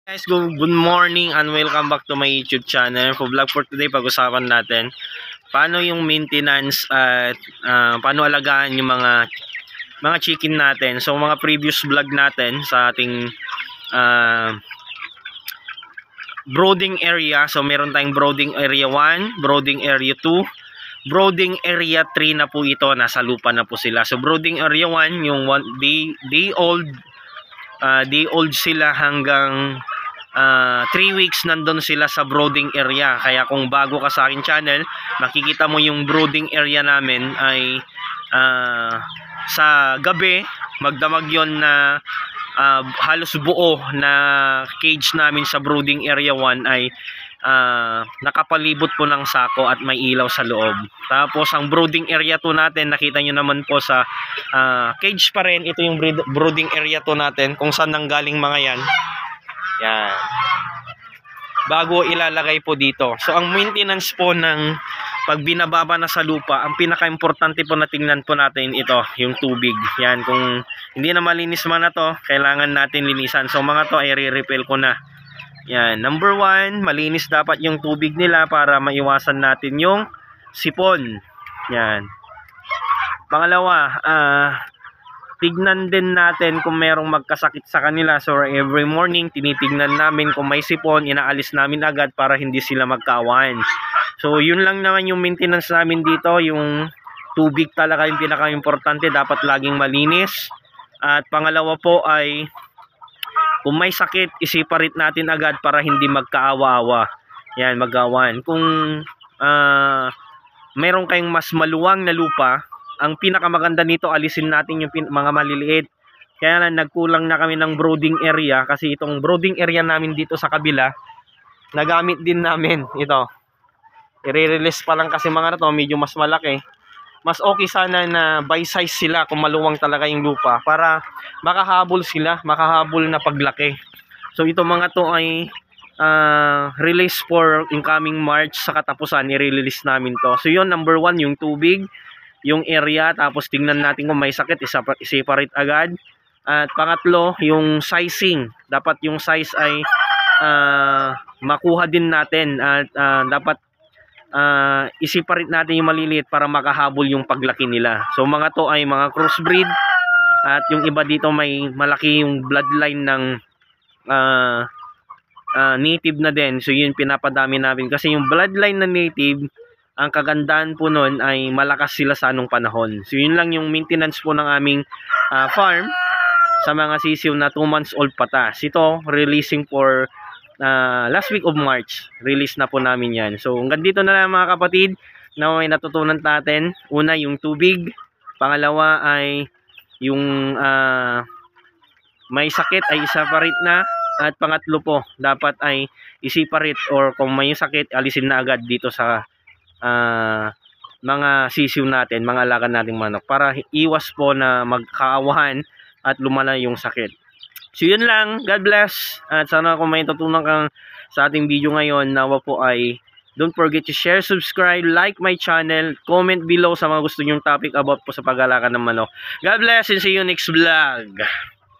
Guys, good morning and welcome back to my YouTube channel. For vlog for today, pag-usapan natin paano yung maintenance at paano alagaan yung mga chicken natin. So mga previous vlog natin sa ating brooding area. So meron tayong brooding area 1, brooding area 2, brooding area 3 na po ito. Nasa lupa na po sila. So brooding area 1, yung day old sila hanggang 3 weeks nandun sila sa brooding area. Kaya kung bago ka sa akin channel, makikita mo yung brooding area namin ay sa gabi magdamag yon na halos buo na cage namin sa brooding area 1 ay nakapalibot po ng sako at may ilaw sa loob. Tapos ang brooding area 2 natin, nakita nyo naman po sa cage pa rin. Ito yung brooding area 2 natin kung saan nanggaling mga yan. Yan. Bago ilalagay po dito. So ang maintenance po ng pag binababa na sa lupa, ang pinaka-importante po na tingnan po natin ito, yung tubig. Yan, kung hindi na malinis man na to, kailangan natin linisan. So mga to ay re-refill ko na. Yan, number 1, malinis dapat yung tubig nila para maiwasan natin yung sipon. Yan. Pangalawa, tignan din natin kung merong magkasakit sa kanila. So every morning tinitignan namin kung may sipon, inaalis namin agad para hindi sila magkawan. So yun lang naman yung maintenance namin dito. Yung tubig talaga yung pinaka-importante, dapat laging malinis. At pangalawa po ay kung may sakit, i-separate natin agad para hindi magkaawa-awa. Yan, magawan. Kung meron kayong mas maluwang na lupa, ang pinakamaganda nito, alisin natin yung mga maliliit. Kaya na nagkulang na kami ng brooding area kasi itong brooding area namin dito sa kabila, nagamit din namin ito. I-release pa lang kasi mga na to, medyo mas malaki. Mas okay sana na by size sila kung maluwang talaga yung lupa para makahabol sila, makahabol na paglaki. So ito mga to ay release for incoming March sa katapusan, i-release namin to. So yun, number 1 yung tubig, yung area, tapos tingnan natin kung may sakit, i-separate agad. At pangatlo, yung sizing. Dapat yung size ay makuha din natin at dapat i-separate natin yung maliliit para makahabol yung paglaki nila. So mga to ay mga crossbreed at yung iba dito may malaki yung bloodline ng native na din. So yun pinapadami namin kasi yung bloodline na native, ang kagandahan po nun ay malakas sila sa anong panahon. So yun lang yung maintenance po ng aming farm sa mga sisiw na 2 months old patas. Ito releasing for last week of March. Release na po namin yan. So hanggang dito na lang mga kapatid na may natutunan natin. Una yung tubig. Pangalawa ay yung may sakit ay i-separate na. At pangatlo po dapat ay i-separate or kung may sakit alisin na agad dito sa mga sisiw natin, mga alaga nating manok para iwas po na magkaawahan at lumala yung sakit. So yun lang, God bless at sana kung may tutunan kang sa ating video ngayon, nawa po ay don't forget to share, subscribe, like my channel, comment below sa mga gusto nyong topic about po sa pag-alaga ng manok. God bless and see you next vlog.